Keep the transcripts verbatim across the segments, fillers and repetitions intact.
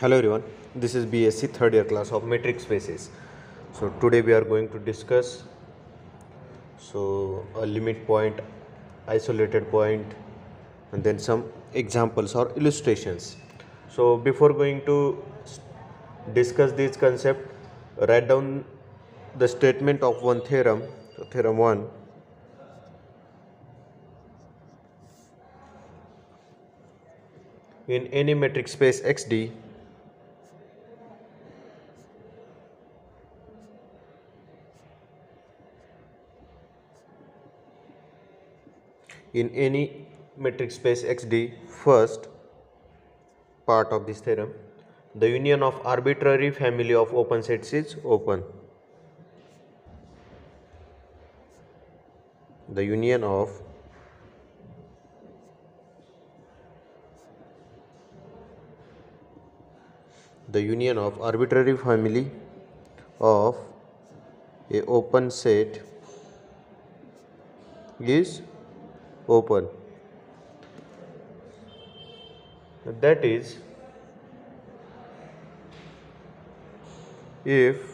Hello everyone, this is B S c third year class of metric spaces. So today we are going to discuss so a limit point, isolated point, and then some examples or illustrations. So before going to discuss this concept, write down the statement of one theorem. So theorem one. In any metric space X D, in any metric space X D, first part of this theorem, the union of arbitrary family of open sets is open. The union of the union of arbitrary family of a open set is open. That is, if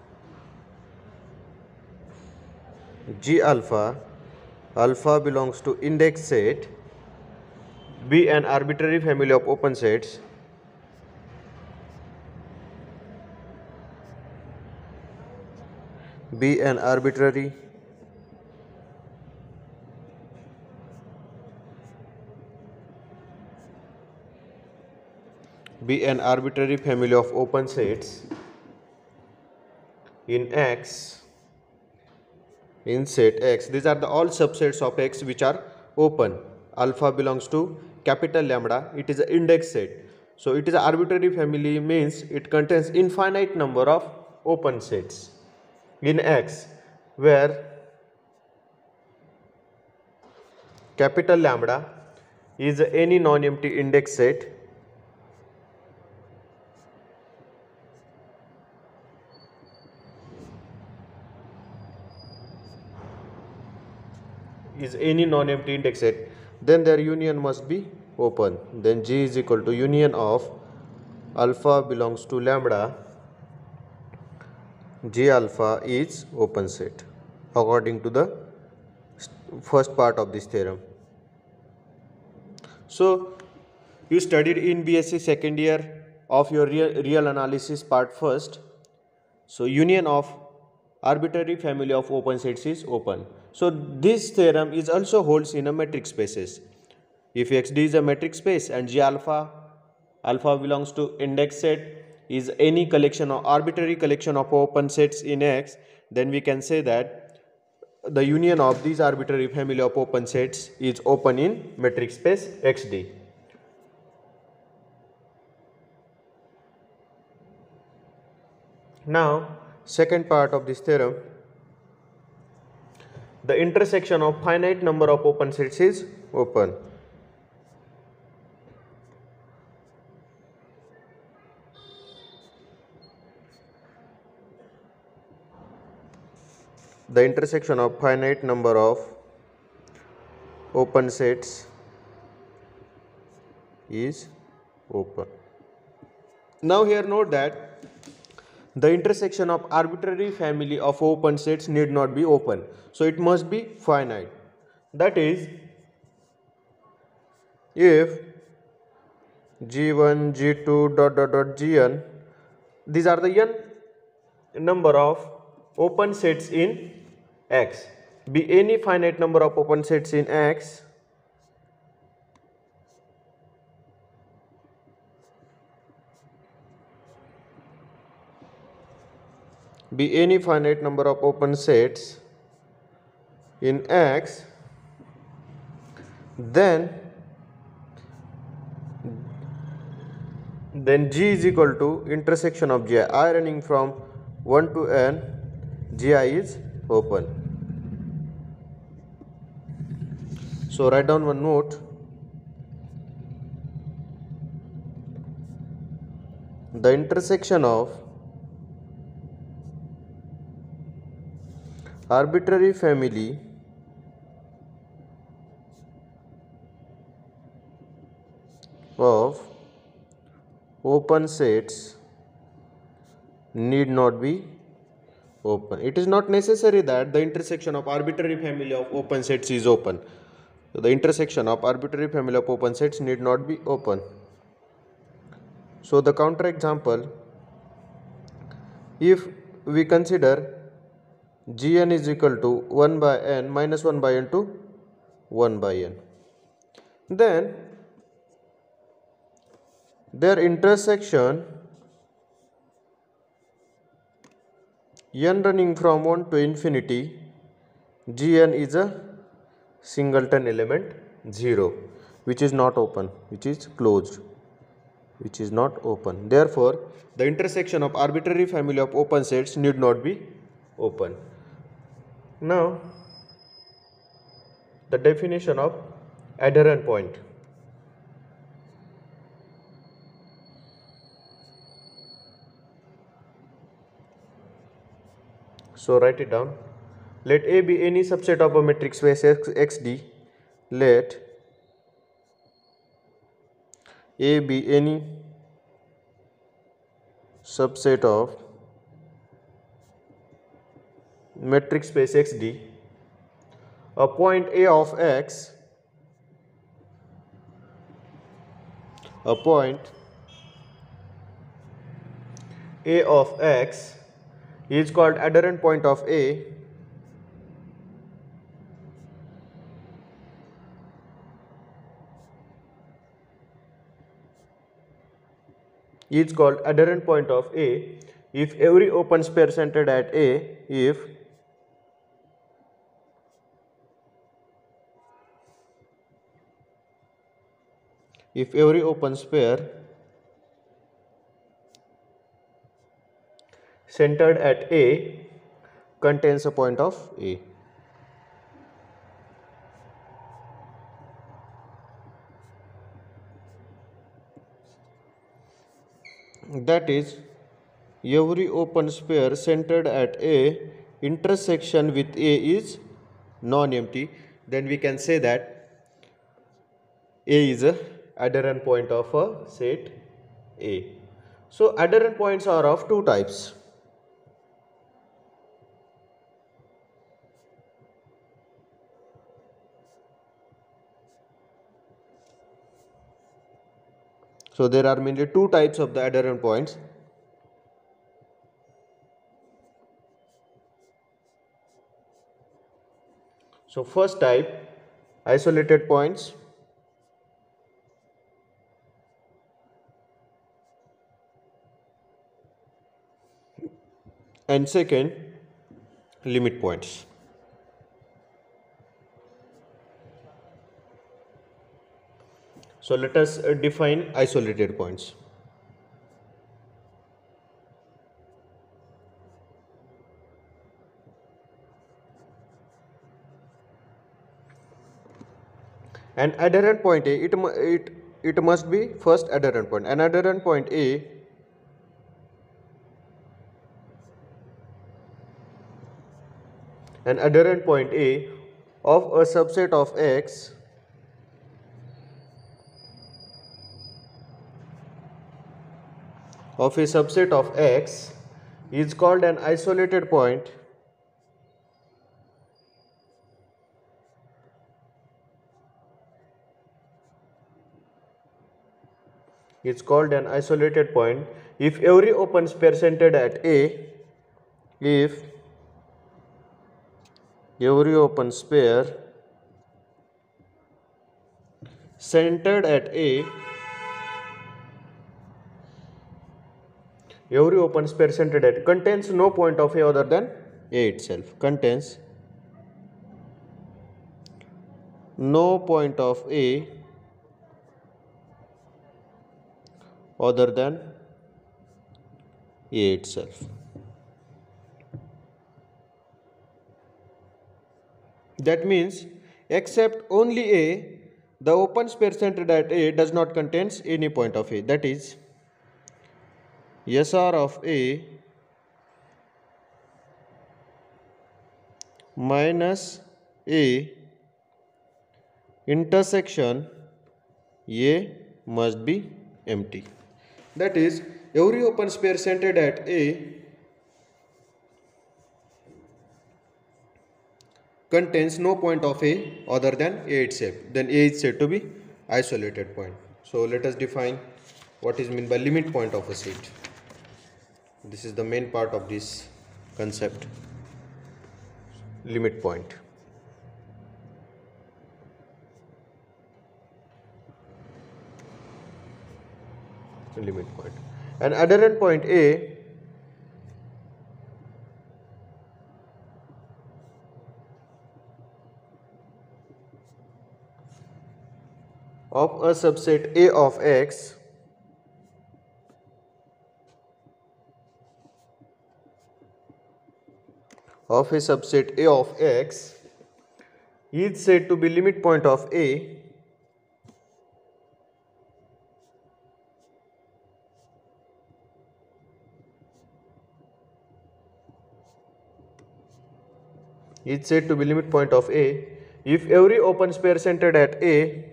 G alpha alpha belongs to index set, be an arbitrary family of open sets, be an arbitrary be an arbitrary family of open sets in X, in set X. These are the all subsets of X which are open. Alpha belongs to capital lambda. It is an index set. So it is an arbitrary family, means it contains infinite number of open sets in X, where capital lambda is any non-empty index set is any non-empty index set, then their union must be open. Then G is equal to union of alpha belongs to lambda, G alpha is open set according to the first part of this theorem. So you studied in B S c second year of your real, real analysis part first. So union of arbitrary family of open sets is open. So this theorem is also holds in a metric spaces. If X D is a metric space and G alpha alpha belongs to index set is any collection or arbitrary collection of open sets in X, then we can say that the union of these arbitrary family of open sets is open in metric space X D. Now, second part of this theorem, the intersection of finite number of open sets is open. The intersection of finite number of open sets is open. Now here note that the intersection of arbitrary family of open sets need not be open. So it must be finite. That is, if G one, G two, dot dot dot Gn, these are the n number of open sets in X. Be any finite number of open sets in X, be any finite number of open sets in X, then then G is equal to intersection of Gi. I running from one to n, Gi is open. So write down one note. The intersection of arbitrary family of open sets need not be open. It is not necessary that the intersection of arbitrary family of open sets is open. So the intersection of arbitrary family of open sets need not be open. So the counterexample, if we consider Gn is equal to one by n minus one by n to one by n, then their intersection n running from one to infinity, Gn is a singleton element zero, which is not open, which is closed, which is not open. Therefore, the intersection of arbitrary family of open sets need not be open. Now, the definition of adherent point. So write it down. Let A be any subset of a metric space X, xd. Let A be any subset of metric space xd. A point A of x, a point A of x is called adherent point of A is called adherent point of A if every open pair centered at A, if if every open pair centered at A contains a point of A. That is, every open pair centered at A intersection with A is non-empty, then we can say that A is a adherent point of a set A. So adherent points are of two types. So there are mainly two types of the adherent points. So first type, isolated points. And second, limit points. So let us define isolated points. An adherent point A, it, it, it must be first adherent point. An adherent point A an adherent point A of a subset of X of a subset of X is called an isolated point is called an isolated point if every open pair centered at A, if every open pair centered at A, every open pair centered at contains no point of A other than A itself, contains no point of A other than A itself. That means except only A, the open pair centered at A does not contains any point of A. That is, S R of A minus A intersection A must be empty. That is, every open sphere centered at A contains no point of A other than A itself. Then A is said to be isolated point. So let us define what is meant by limit point of a set. This is the main part of this concept. Limit point. Limit point. An adherent point A of a subset A of X of a subset A of X is said to be limit point of A is said to be limit point of A if every open sphere centered at A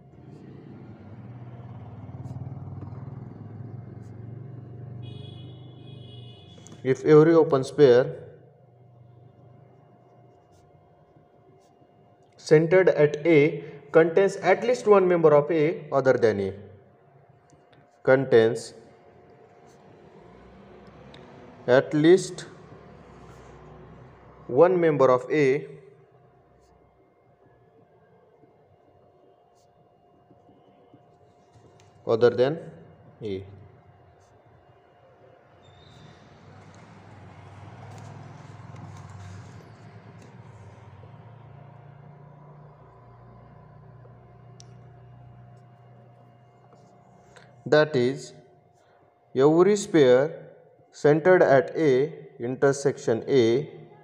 if every open sphere centered at A contains at least one member of A other than A contains at least one member of A other than A. That is, every sphere centered at A intersection A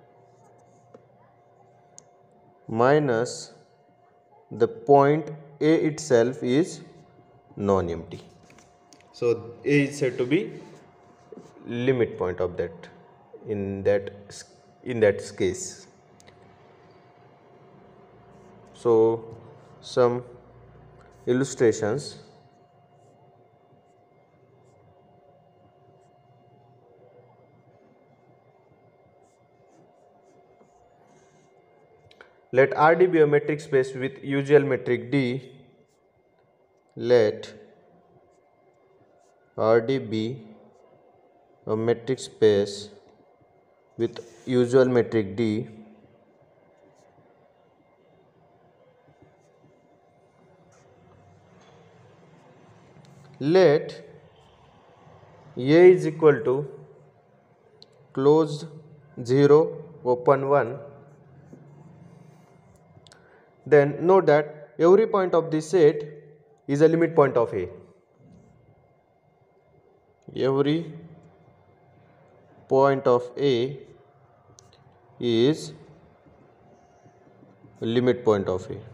minus the point A itself is non-empty. So A is said to be limit point of that in that in that case. So some illustrations. Let R D be a metric space with usual metric D. Let R D be a metric space with usual metric D. Let A is equal to closed zero, open one. Then note that every point of this set is a limit point of A. Every point of A is a limit point of A.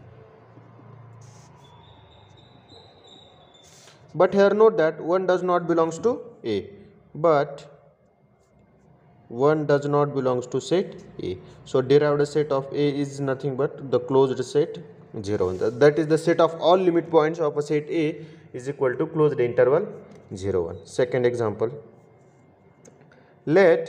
But here note that one does not belongs to A, but one does not belongs to set A. So derived set of A is nothing but the closed set zero one. That is the set of all limit points of a set A is equal to closed interval zero one. Second example. Let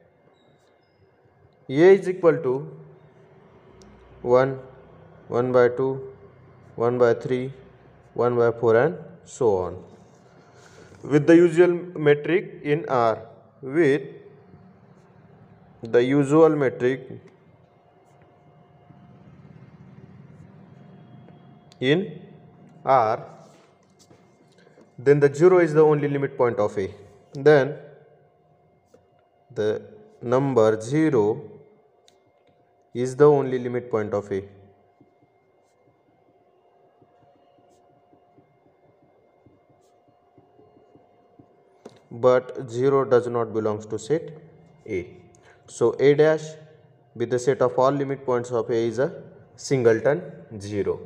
A is equal to one, one by two, one by three, one by four and so on with the usual metric in R with the usual metric in R, then the zero is the only limit point of A. Then the number zero is the only limit point of A. But zero does not belongs to set A. So A dash with the set of all limit points of A is a singleton zero.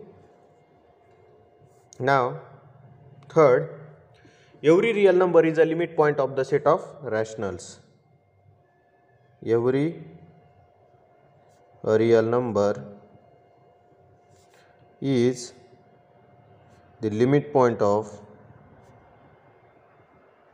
Now third, every real number is a limit point of the set of rationals. Every real number is the limit point of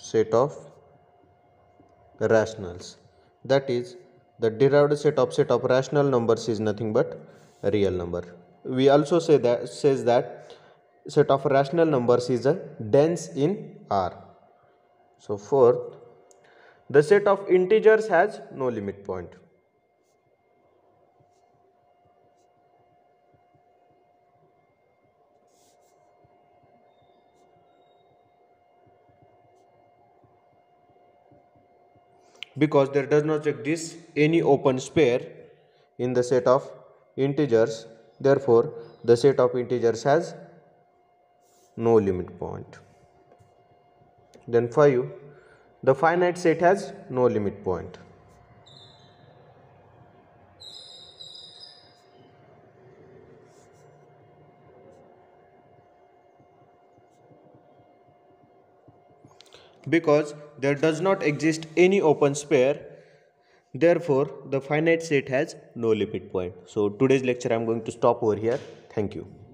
set of rationals. That is, the derived set of set of rational numbers is nothing but a real number. We also say that says that set of rational numbers is a dense in R. So fourth, the set of integers has no limit point. Because there does not exist any open pair in the set of integers, therefore the set of integers has no limit point. Then five, the finite set has no limit point. Because there does not exist any open pair, therefore the finite set has no limit point. So today's lecture I am going to stop over here. Thank you.